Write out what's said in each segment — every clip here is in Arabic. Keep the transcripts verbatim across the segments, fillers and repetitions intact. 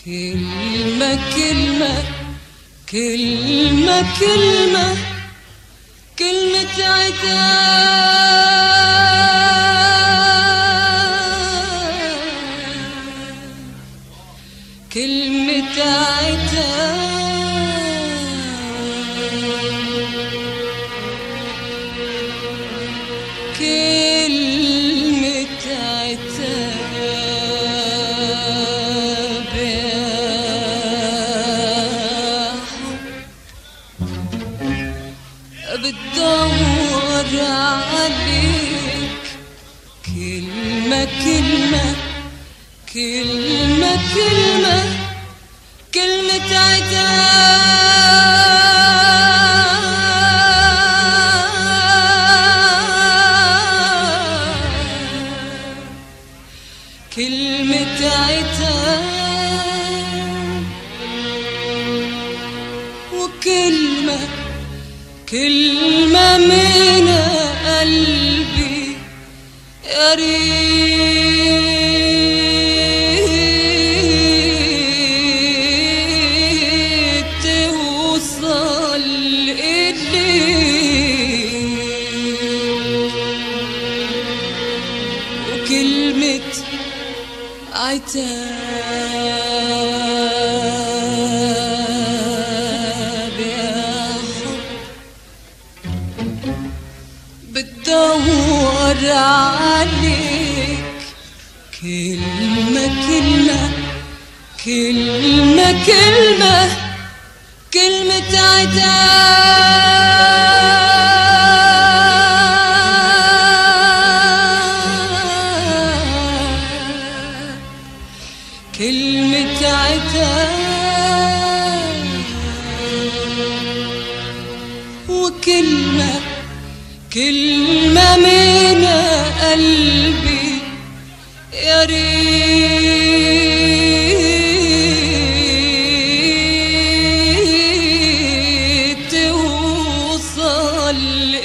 كلمة كلمة كلمة كلمة كلمة عتاب، كلمة عتاب، كلمة عتاب بتدور عليك. كلمة كلمة كلمة كلمة كلمة عتاب، كلمة عتاب، وكلمة كلمة من قلبي يا ريت توصل إليك، وكلمة عتاب بتدور عليك. كلمة كلمة كلمة كلمة كلمة عتاب، كلمة عتاب، وكلمة كلمة من قلبي يا ريت توصل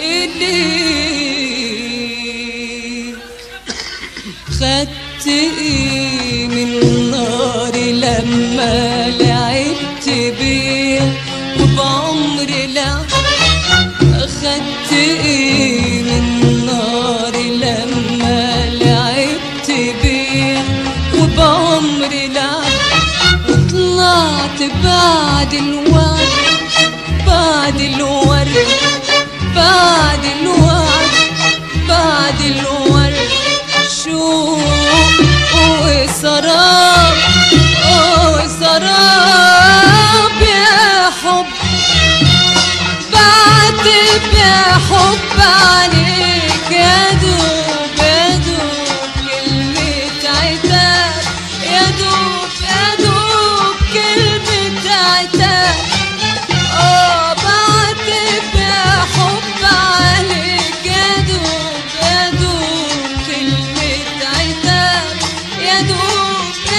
إليك. خدت إيه من ناري لما لعبت بيه وبعمري لا، خدت إيه من ناري لما لعبت بيه وبعمري لا، وطلعت بعد الوعد بعد الورد بعد الوعد بعد الورد شوق وسراب وسراب يا حب، بعتب يا حب عليك يا دوب يا دوب كلمة عتاب، يا دوب يا دوب كلمة عتاب. اه بعتب يا حب عليك يا دوب يا دوب كلمة عتاب، يا دوب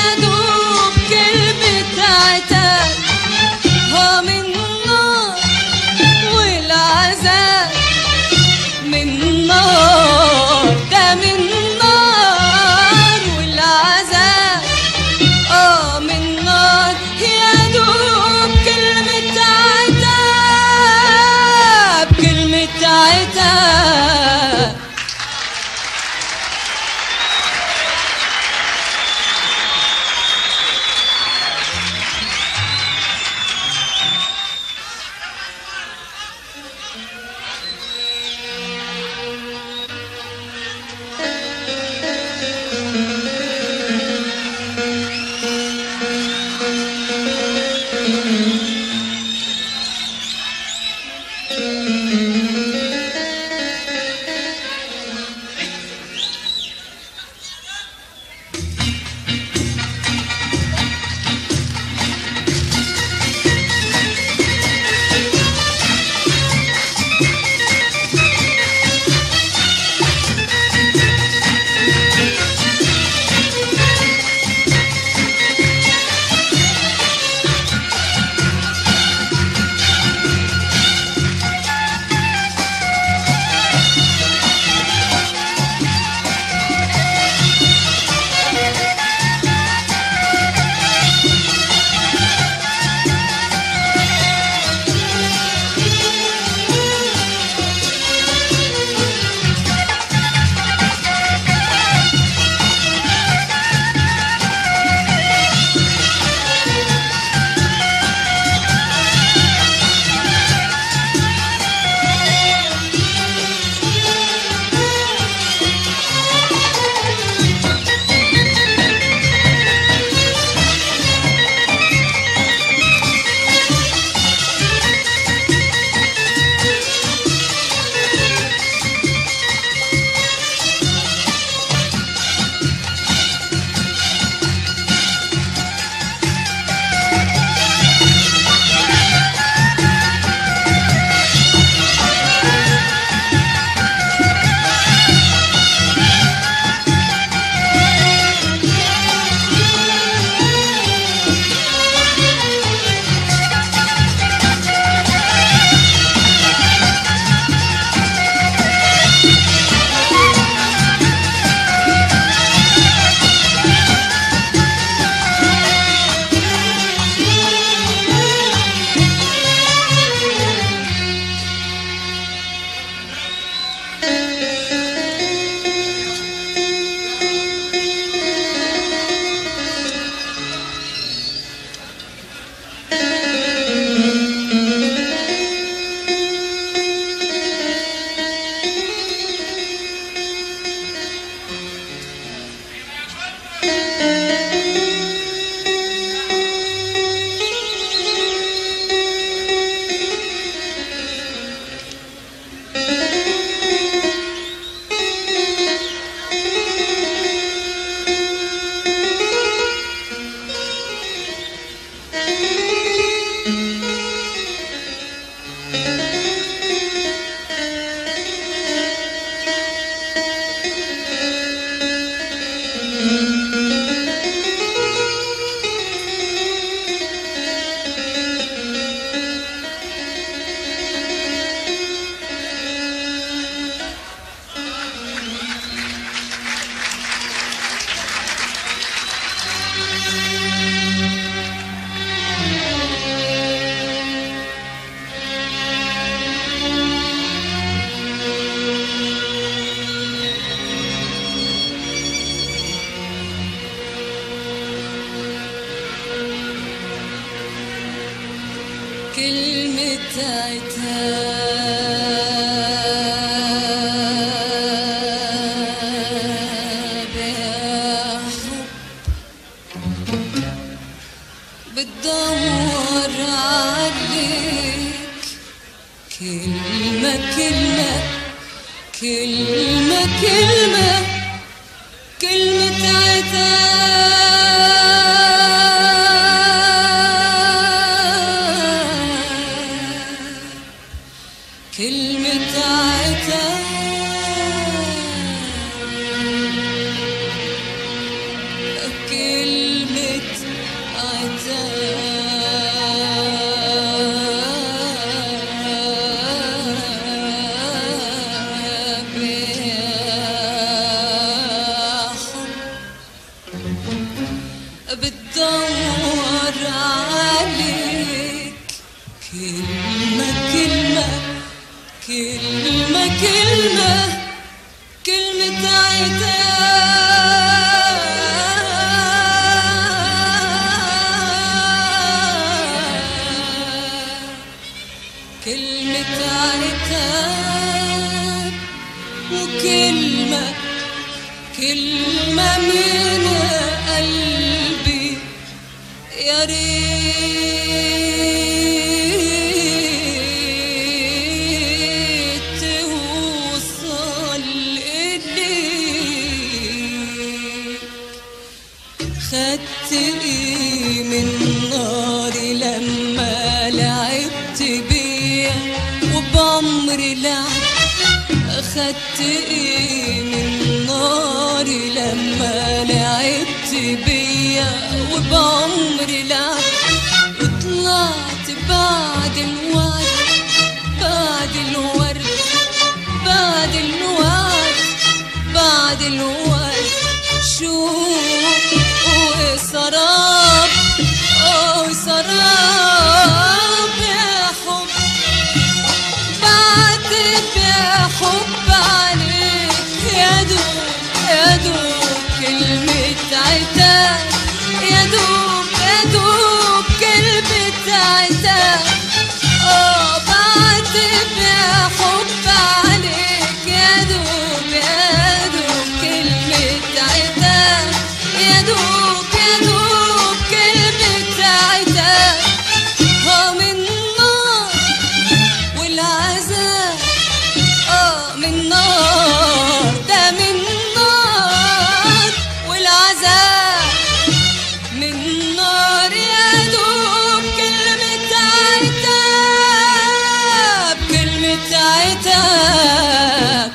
كلمة عتاب يا حب بتدور عليك كلمة كلمة كلمة كلمة كلمة عتاب كلمة عتاب كلمة عتاب بتدور عليك كلمة كلمة كلمة كلمة كلمة عتاب كلمة عتاب وكلمة كلمة من قلبي يا ريت توصل إليك خدت إيه من ناري لما لعبت بيا وبعمري لعب خدت إيه من ناري لما لعبت بيا وبعمري لعب وطلعت بعد الوعد بعد الورد بعد الوعد بعد الورد شوق وسراب وسراب يا حب بعتب يا حب عليك يا دوب يا دوب كلمة عتاب يا دوب يا دوب كلمة عتاب اه بعتب يا حب عليك يا دوب يا دوب كلمة عتاب يا دوب يا دوب كلمة عتاب اه من نار والعذاب اه من نار ده من نار والعذاب من نار يا دوب كلمة عتاب كلمة عتاب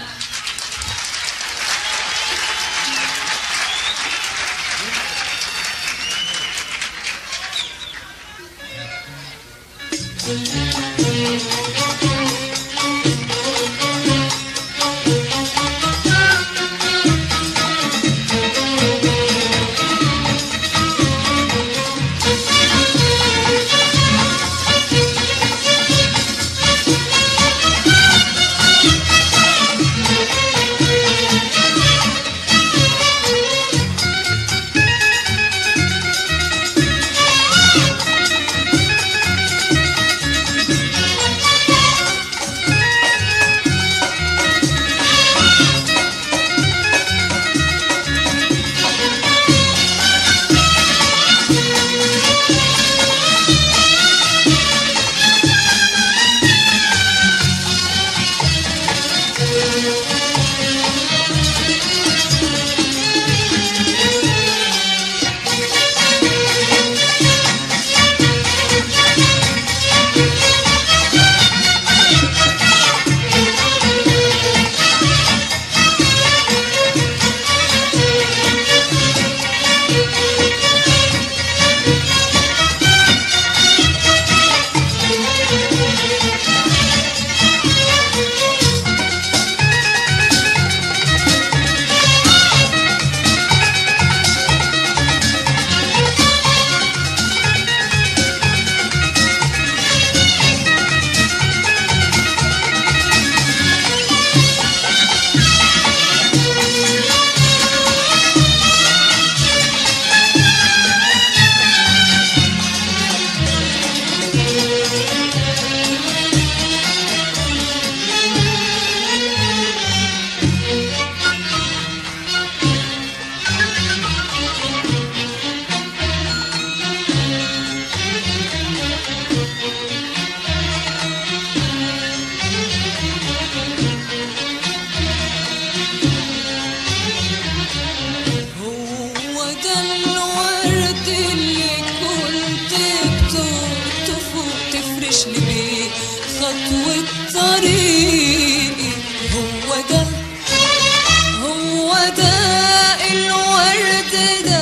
طريقي. هو ده هو ده الورد ده،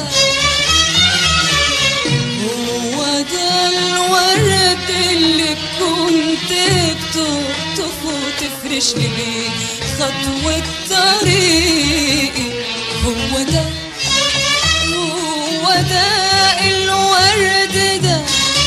هو ده الورد اللي كنت بتقطف وتفرش لي بيه خطوة طريقي. هو ده هو ده الورد ده،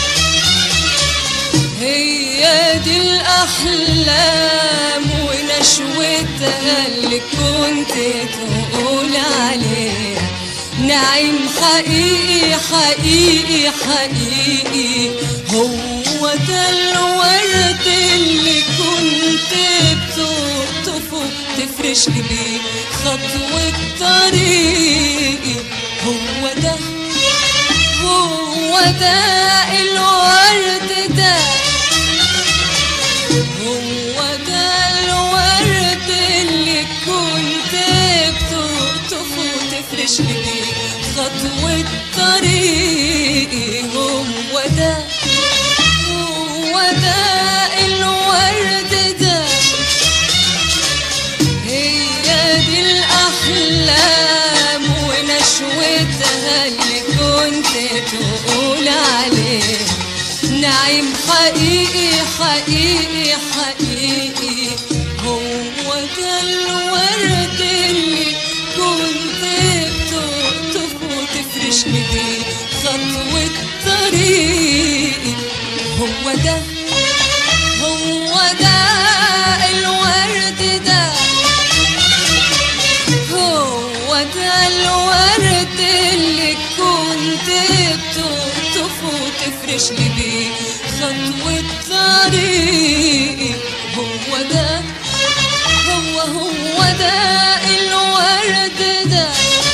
هي دي الأحلام ونشوتها اللي كنت تقول عليها نعيم حقيقي حقيقي حقيقي. هو ده الورد اللي كنت بتقطف وتفرش لي بيه خطوة طريقي. هو ده هو ده الورد ده، هو ده الورد اللي كنت بتقطف وتفرش لي بيه خطوة طريقي. هو ده هو ده الورد ده، هي دي الأحلام ونشوتها اللي كنت تقول عليه نعيم حقيقي حقيقي حقيقي. هو ده الورد اللي كنت بتقطف وتفرش لي بيه خطوة طريقي. هو ده هو ده الورد ده، هو ده الورد اللي كنت بتقطف وتفرش لي بيه خطوة طريقي. هو ده هو هو ده الورد ده،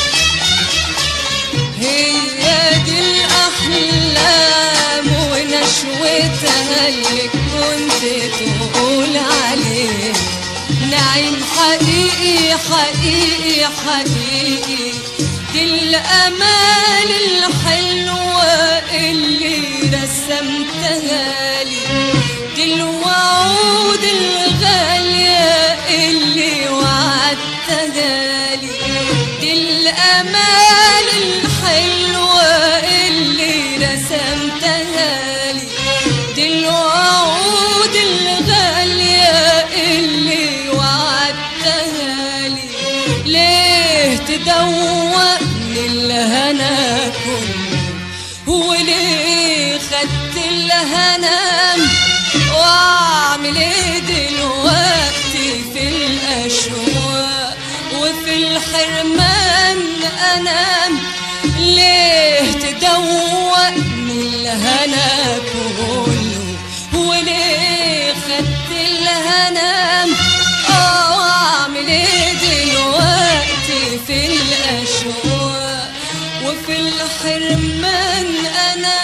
هي دي الأحلام ونشوتها اللي كنت تقول عليه نعيم حقيقي حقيقي حقيقي. دي الأمال الحلوة اللي رسمتها لي، دي الوعود الغالية اللي وعدتها لي، دي الأمال الحلوة اللي رسمتها لي، دي الوعود الغالية اللي وعدتها لي. ليه تدوقني الهنا كله وليه خدت الهنا؟ واعمل ايه دلوقتي في الاشواق وفي الحرمان انام؟ ليه تدوقني الهنا كله وليه خدت الهنا؟ اه واعمل ايه دلوقتي في الاشواق وفي الحرمان انا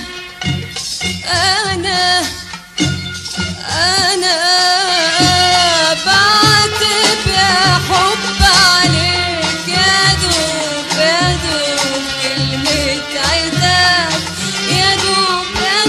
انا انا بعتب يا حب عليك يا دوب يا دوب كلمة عتاب يا دوب يا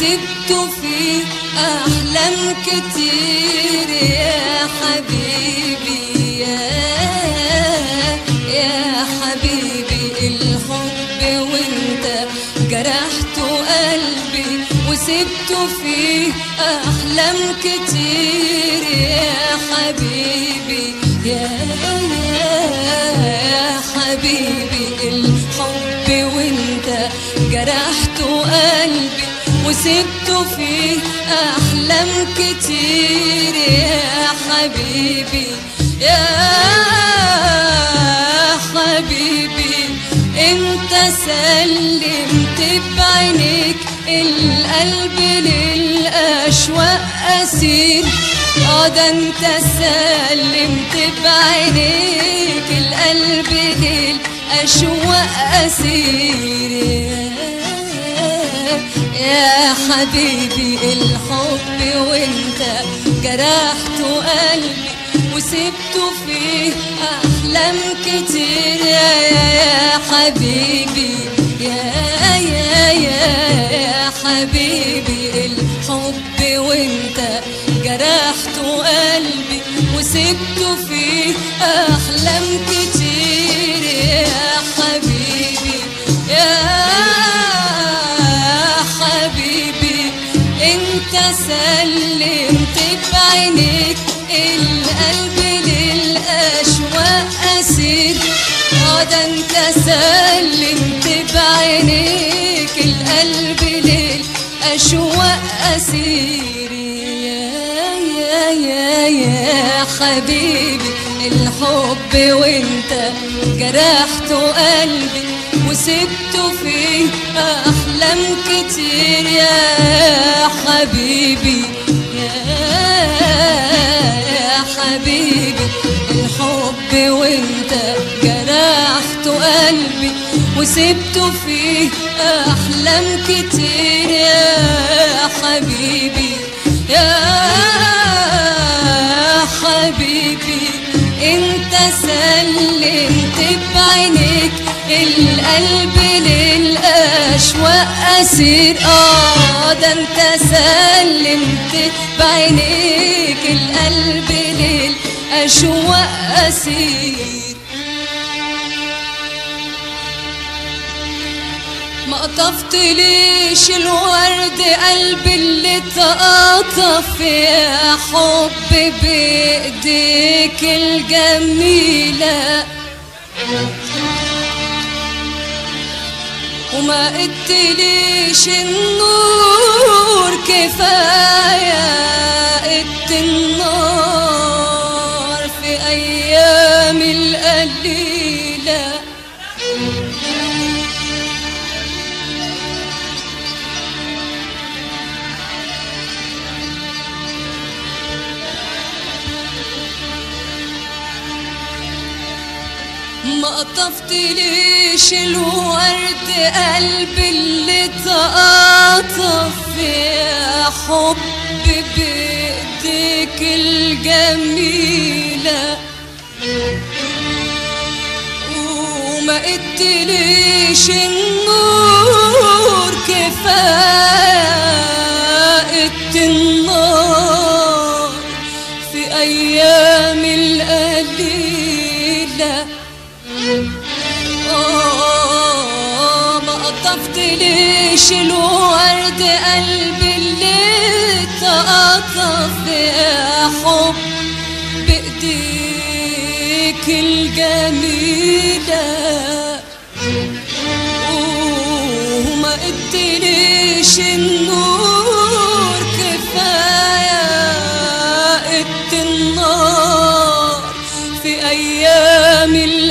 وسبته فيه أحلام كتير يا حبيبي يا يا حبيبي الحب وانت جرحت قلبي وسبته فيه أحلام كتير يا حبيبي يا يا حبيبي الحب وانت جرحت قلبي وسبته فيه أحلام كتير يا حبيبي يا حبيبي انت سلمت بعينيك القلب للأشواق أسير اه ده انت سلمت بعينيك القلب للأشواق أسير يا حبيبي الحب وانت جرحت قلبي وسبته فيه أحلام كتير يا يا حبيبي يا يا يا يا حبيبي الحب وانت جرحت قلبي وسبته فيه أحلام كتير يا حبيبي يا حبيبي انت سلمت بعينيك القلب للأشواق أسير اه ده انت سلمت بعينيك القلب للأشواق أسير يا يا يا يا حبيبي الحب وانت جرحت قلبي وسبته فيه أحلام كتير يا حبيبي يا حبيبي الحب وانت جرحت قلبي وسبته فيه أحلام كتير يا حبيبي يا حبيبي انت سلمت بعينيك القلب للأشواق أسير اه ده انت سلمت بعينيك القلب للأشواق أسير ما قطفت ليش الورد قلبي اللي تقطف يا حب بإيديك الجميلة وما قدتليش النور كفاية قدت النار في أيام القليلة ما قطفت ليش الورد قلبي اللي تقطف يا حب بإيديك الجميلة وما قدتليش النور كفاية قدت النار في أيام القليلة آه ما قطفت ليش الورد قلبي اللي تقطف يا حب بإيديك الجميلة وما قدتليش النور كفاية قدت النار في أيام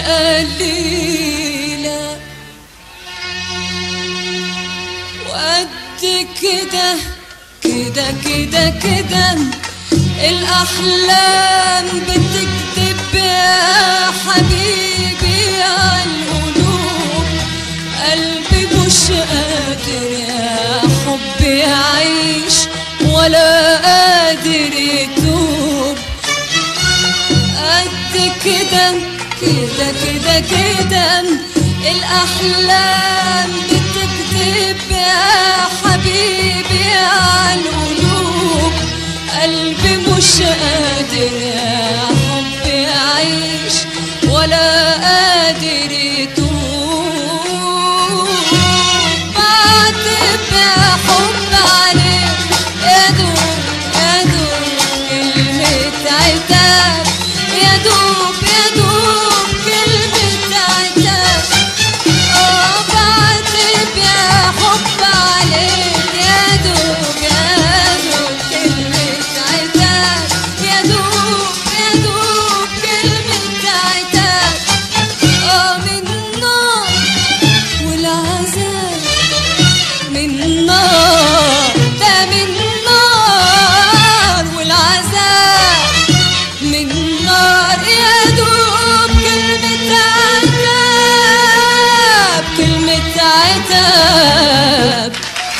القليلة وقد كده كده كده كده الأحلام بتكتب يا حبيبي عالقلوب قلبي مش قادر يا حبي يعيش ولا قادر يتوب قد كده كده كده كده الأحلام بتكتب يا حبيبي عالقلوب، قلبي مش قادر يا حبي أعيش ولا قادر يتوب. بعتب يا حب عليك يا دوب يا دوب كلمة عتاب، يا دوب يا دوب كلمة عتاب. اه بعتب يا حب عليك يا دوب يا دوب كلمة عتاب، يا دوب يا دوب كلمة عتاب. اه من نار والعذاب، من نار ده من نار والعذاب، من نار يا دوب كلمة عتاب، كلمة عتاب.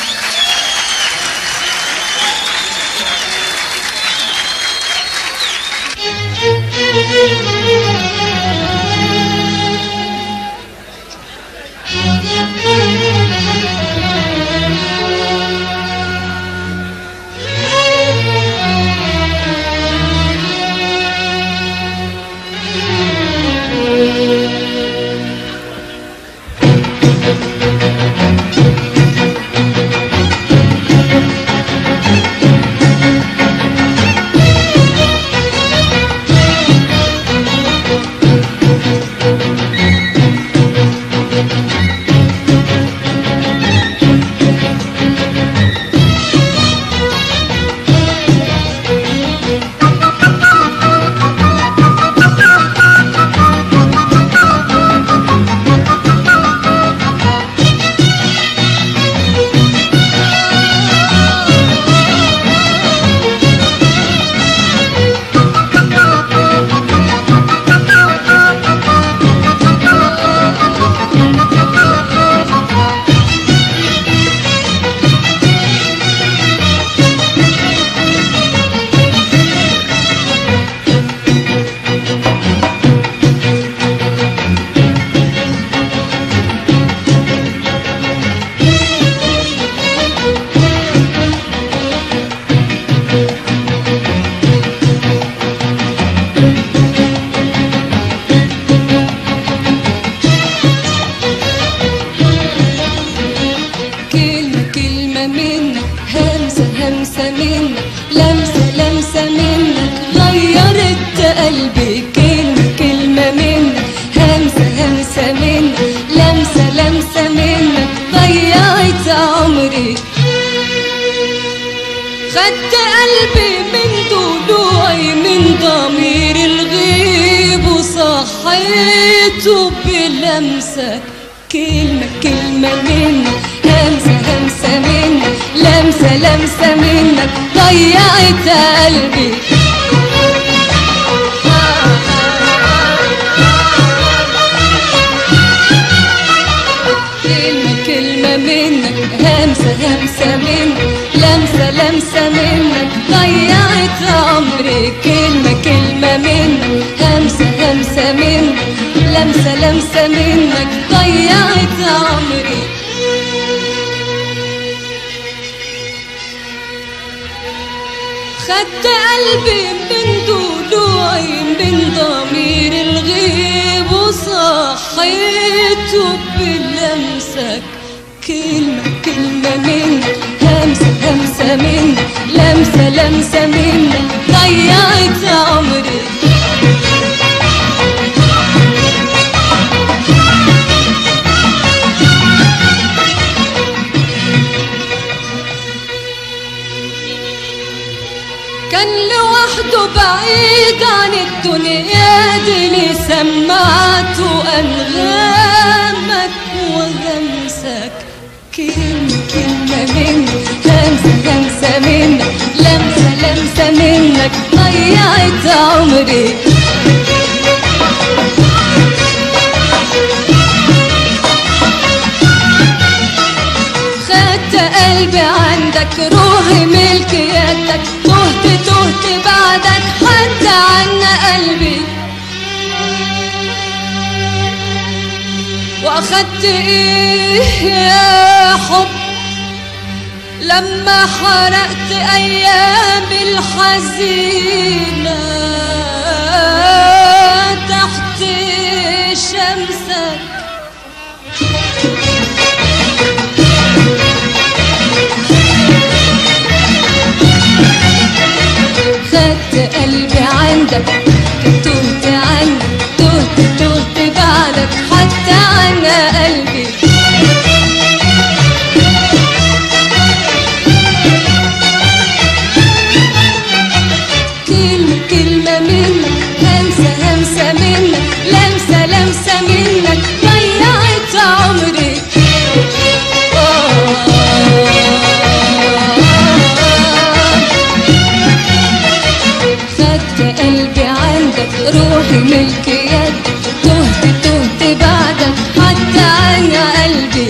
خدت قلبي من ضلوعي من ضمير الغيب وصحيته بلمسك، كلمة كلمة منك، همسة همسة منك، لمسة لمسة منك ضيعت قلبي. كلمة كلمة منك، همسة همسة منك، لمسة لمسة منك ضيعت عمري. كلمة كلمة منك، همسة همسة منك، لمسة لمسة منك ضيعت عمري. خدت قلبي من ضلوعي من ضمير الغيب وصحيته بلمسك، كلمة كلمة منك، همسة همسة منك، لمسة لمسة منك ضيعت عمري. كان لوحده بعيد عن الدنيا دي، لي سمعته أنغامك وغمسك، كلمة كلمة منك، همسة همسة منك، لمسة لمسة منك ضيعت عمري. خدت قلبي عندك، روحي ملك يدك، تهت تهت بعدك، حتى عنا قلبي. واخدت ايه يا حب لما حرقت أيامي الحزينة تحت شمسك. خدت قلبي عندك، تهت عنك، تهت تهت بعدك حتى عنا قلبي. كلمة كلمة منك، همسة همسة منك، لمسة لمسة منك ضيعت عمري. خدت قلبي عندك، روحي ملك يدك، تهت تهت بعدك حتى عنا قلبي.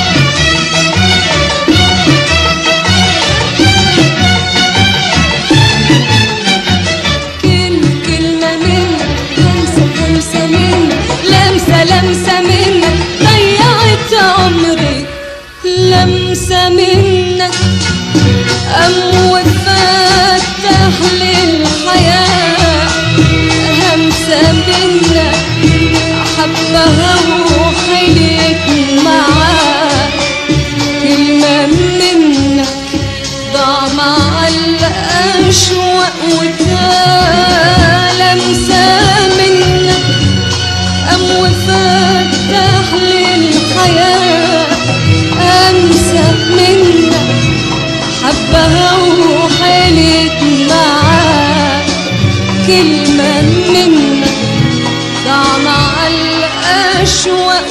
كلمة كلمة منك، همسة همسة منك، لمسة لمسة منك ضيعت عمري. لمسة منك قام وفتح لي الحياة، همسة منك حبها وحليت معاه. كلمة منك ضاع مع الأشواق وتاه. لمسة منك قام وفتح لي الحياة، همسة منك حبها وحليت معاه. كلمة منك ضاع مع الأشواق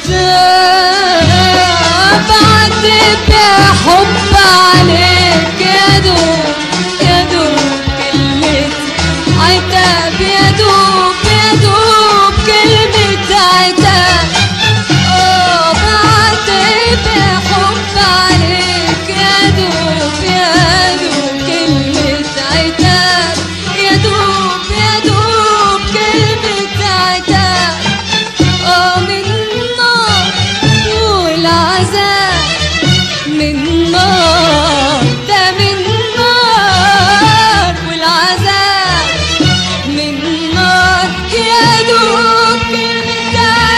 وتاه. بعتب يا حب عليك يا دوب يا دوب كلمة عتاب، يا دوب يا دوب كلمة عتاب. اه بعتب يا حب عليك يا دوب يا دوب كلمة عتاب، يا دوب يا دوب كلمة عتاب. اه من نار والعذاب، من نار ده من نار والعذاب، من نار يا دوب كلمة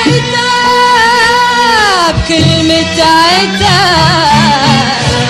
عتاب، كلمة عتاب.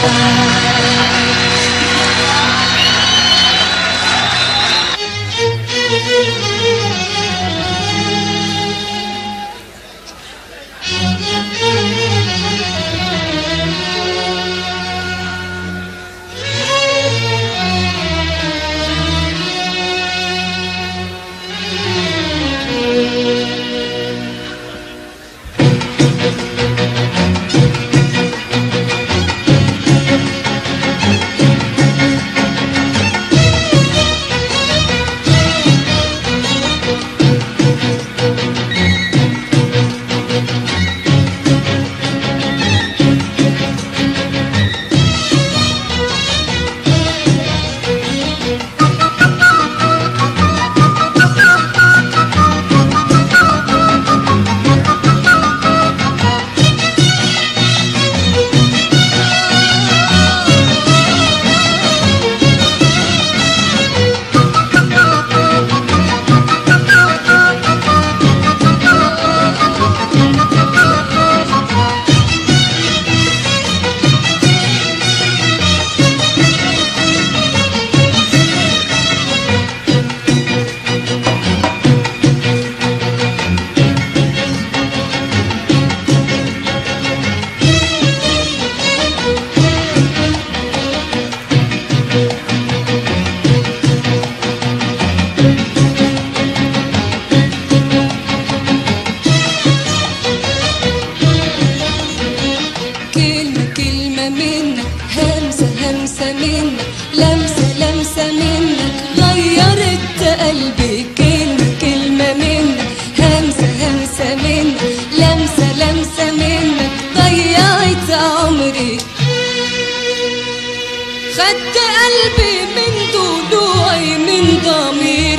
خدت قلبي من ضلوعي من ضمير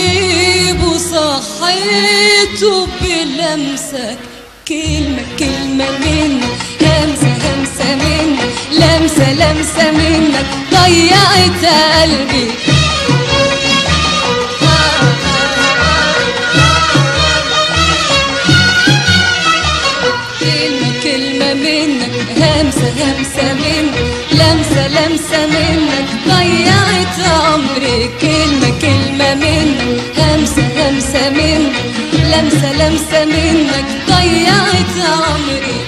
الغيب وصحيته بلمسك، كلمة كلمة منك، همسة همسة منك، لمسة لمسة منك ضيعت قلبي. كلمة كلمة منك همسة همسة منك لمسة لمسة منك ضيعت عمري. كلمة كلمة منك همسة همسة منك لمسة لمسة منك ضيعت عمري.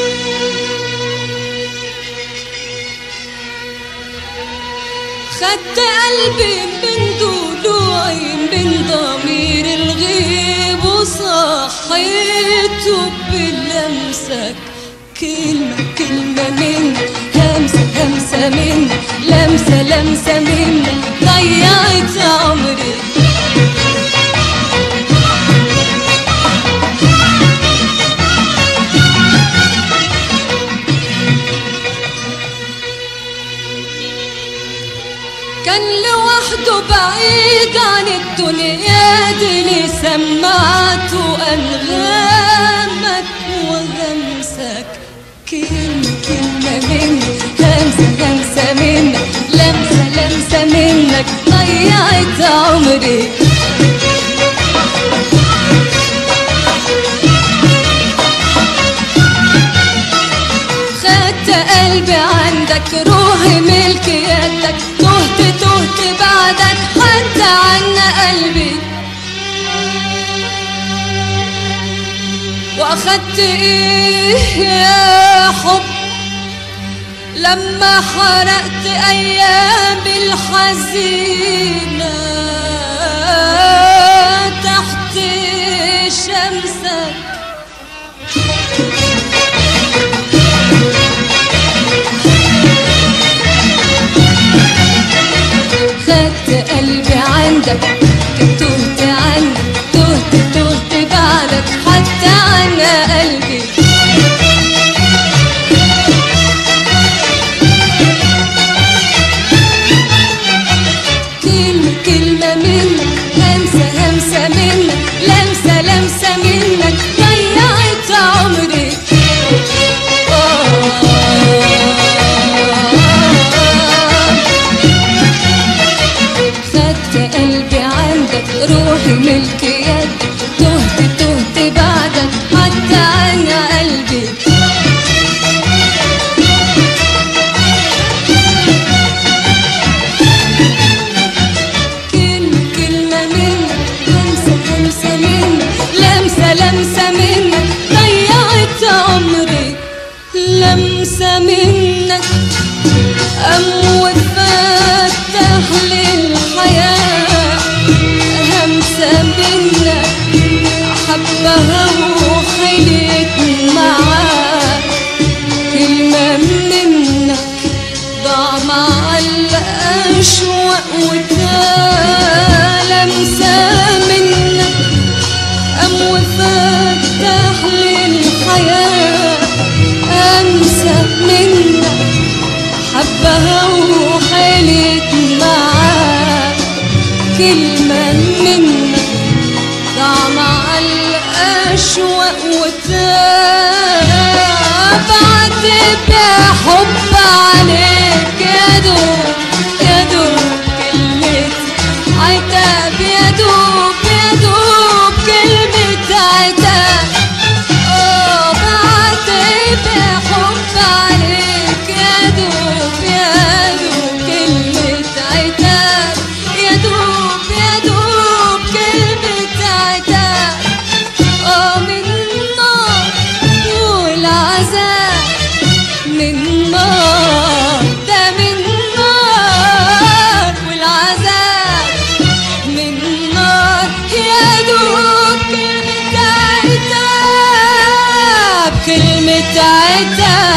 خدت قلبي من ضلوعي من ضمير الغيب وصحيته بلمسك. كلمة كلمة منك همسة همسة منك لمسة لمسة منك ضيعت عمري. كان لوحده بعيد عن الدنيا دي اللي سمعته أنغامك وغمسك. كلمة كلمة منك همسة همسة منك لمسة لمسة منك ضيعت عمري. خدت قلبي عندك روحي ملك يدك تهت تهت بعدك حتى عنا قلبي. واخدت ايه يا حب لما حرقت ايام الحزينة تحت شمسك. خدت قلبي عندك تهت عنك تهت تهت بعدك حتى عنا قلبي. كلمة كلمة منك همسة همسة منك لمسة لمسة منك ضيعت عمري. قلبي عندك روحي ملك يدك تهت تهت بعدك حتى عنا قلبي. كلمة كلمة منك همسة همسة منك لمسة لمسة منك ضيعت عمري. لمسة منك أموت فتح للحياة. همسة منك حبها وخليت معاه. كلمة منك ضاع مع الأشواق وتاه. لمسة منك أموت فتح للحياة. همسة منك حبها وحلت معاه. كلمة منك ضاع مع الأشواق وتاه. بعتب يا حب عليك يا دوب يا دوب كلمة عتاب يا دوب يا دوب كلمة عتاب. اه بعتب يا حب عليك يا دوب يا دوب كلمة عتاب يا دوب يا دوب كلمة عتاب. اه من نار والعذاب من نار ده من نار والعذاب من نار يا دوب كلمة عتاب كلمة عتاب.